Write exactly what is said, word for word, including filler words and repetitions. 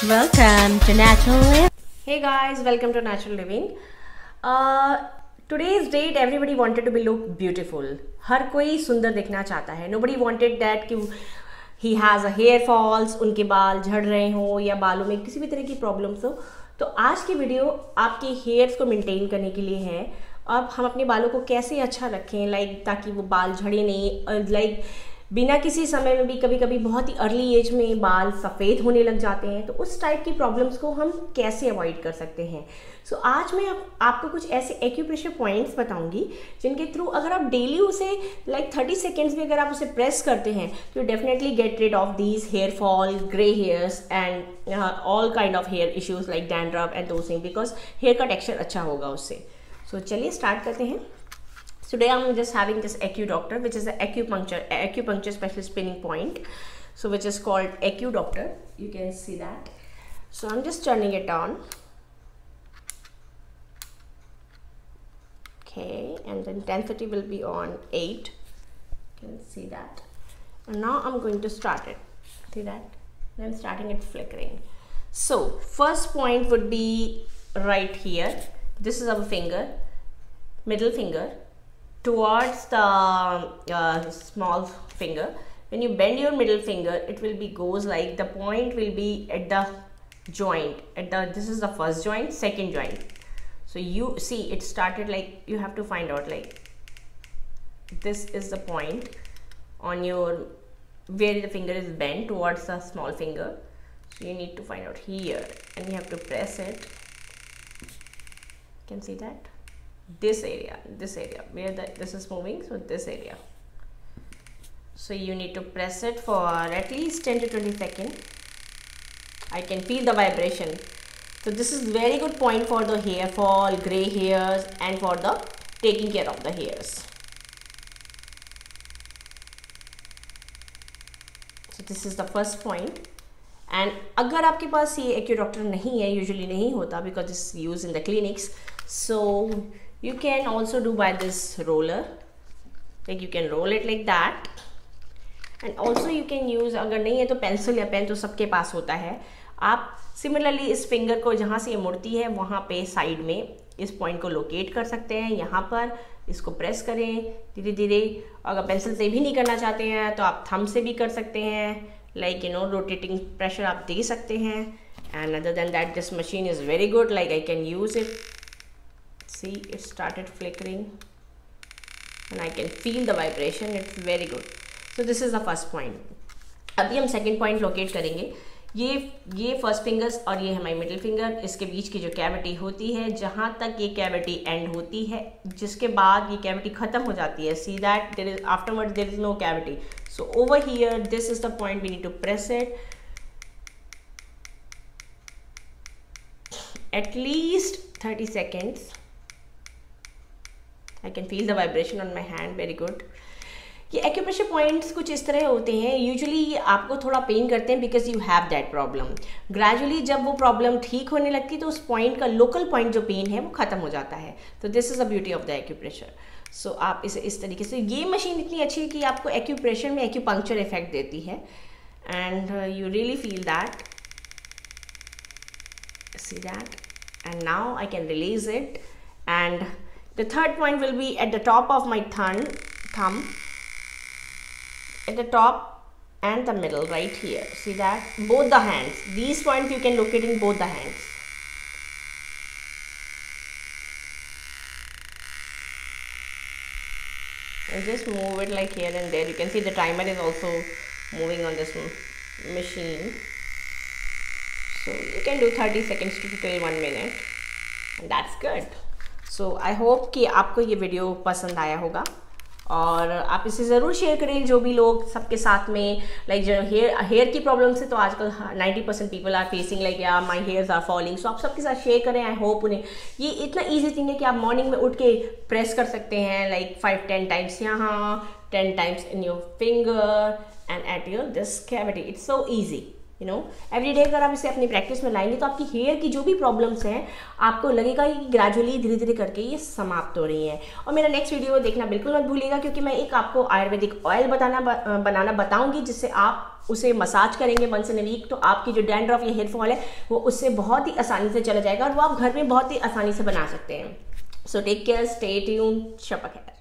Welcome to Natural Living. Hey guys, welcome to Natural Living. Uh, today's date everybody wanted to be look beautiful. हर कोई सुंदर दिखना चाहता है. Nobody wanted that कि he has a hair falls, उनके बाल झड़ रहे हो या बालों में किसी भी तरह की प्रॉब्लम्स हो. तो आज की वीडियो आपके हेयर्स को मेंटेन करने के लिए है. अब हम अपने बालों को कैसे अच्छा रखें, लाइक ताकि वो बाल झड़े नहीं, लाइक बिना किसी समय में भी कभी कभी बहुत ही अर्ली एज में बाल सफ़ेद होने लग जाते हैं. तो उस टाइप की प्रॉब्लम्स को हम कैसे अवॉइड कर सकते हैं. सो so, आज मैं आप, आपको कुछ ऐसे एक्यूप्रेशर पॉइंट्स बताऊंगी जिनके थ्रू अगर आप डेली उसे लाइक थर्टी सेकेंड्स में अगर आप उसे प्रेस करते हैं तो definitely get rid of these hair fall, grey hairs and all kind of hair issues like dandruff and those thing, because hair का टेक्सचर अच्छा होगा उससे. सो so, चलिए स्टार्ट करते हैं. Today I'm just having this AccuDoctor, which is an acupuncture acupuncture specialist pinning point, so which is called AccuDoctor. You can see that. So I'm just turning it on. Okay, and the intensity will be on eight. You can see that. And now I'm going to start it. See that? And I'm starting it flickering. So first point would be right here. This is our finger, middle finger, towards the uh, small finger. When you bend your middle finger, it will be goes like the point will be at the joint, at the this is the first joint, second joint. So you see it started like, you have to find out like this is the point on your where the finger is bent towards the small finger. So you need to find out here and you have to press it. You can see that this area, this area where the this is moving, so this area. So you need to press it for at least ten to twenty seconds. I can feel the vibration. So this is very good point for the hair fall, gray hairs, and for the taking care of the hairs. So this is the first point. And अगर आपके पास ये AccuDoctor नहीं है, usually नहीं होता because it's used in the clinics, so you can also do by this roller, like you can roll it like that. And also you can use, अगर नहीं है तो पेंसिल या पेन तो सबके पास होता है. आप सिमिलरली इस फिंगर को जहाँ से ये मुड़ती है वहाँ पे साइड में इस पॉइंट को लोकेट कर सकते हैं. यहाँ पर इसको प्रेस करें धीरे धीरे. अगर पेंसिल से भी नहीं करना चाहते हैं तो आप थंब से भी कर सकते हैं, like you know rotating pressure आप दे सकते हैं. And other than that this machine is very good, like I can use it. See, it started flickering and I can feel the vibration. It's very good. So this is the first point. अभी हम second point locate करेंगे. ये ये first fingers और ये हमारी middle finger, इसके बीच की जो cavity होती है, जहाँ तक ये cavity end होती है, जिसके बाद ये cavity ख़त्म हो जाती है. See that there is afterwards there is no cavity. So over here, this is the point we need to press it at least thirty seconds. I can feel the vibration on my hand. Very good. ये acupressure points कुछ इस तरह होते हैं. Usually ये आपको थोड़ा pain करते हैं because you have that problem. Gradually जब वो प्रॉब्लम ठीक होने लगती है तो उस पॉइंट का लोकल पॉइंट जो पेन है वो ख़त्म हो जाता है. तो this is the beauty of the acupressure. So आप इसे इस तरीके से, ये मशीन इतनी अच्छी है कि आपको एक्यूप्रेशर में एक्यूपंक्चर इफेक्ट देती है. And you really feel that. See that. And now I can release it. And the third point will be at the top of my thumb, thumb, at the top and the middle right here. See that? Both the hands. These points you can locate in both the hands. And just move it like here and there. You can see the timer is also moving on this machine. So you can do thirty seconds to till one minute. And that's good. So I hope कि आपको ये video पसंद आया होगा और आप इसे ज़रूर शेयर करें जो भी लोग सबके साथ में, लाइक जो हेयर हेयर की प्रॉब्लम से तो आजकल ninety percent people are facing like या my hairs are falling. So आप सबके साथ शेयर करें. आई होप उन्हें ये इतना ईजी थिंग है कि आप मॉर्निंग में उठ के प्रेस कर सकते हैं लाइक फाइव टेन टाइम्स यहाँ, ten times in your finger and at your this cavity. It's so easy. You know every day अगर आप इसे अपनी प्रैक्टिस में लाएंगे तो आपकी हेयर की जो भी प्रॉब्लम्स हैं आपको लगेगा कि ग्रेजुअली धीरे धीरे करके ये समाप्त हो रही हैं। और मेरा नेक्स्ट वीडियो देखना बिल्कुल मत भूलिएगा, क्योंकि मैं एक आपको आयुर्वेदिक ऑयल बताना बनाना बताऊंगी जिससे आप उसे मसाज करेंगे वंस इन अ वीक, तो आपकी जो डैंड्रफ या हेयर फॉल है वो उससे बहुत ही आसानी से चला जाएगा और वो आप घर में बहुत ही आसानी से बना सकते हैं। So take care, stay tuned, शप खैर।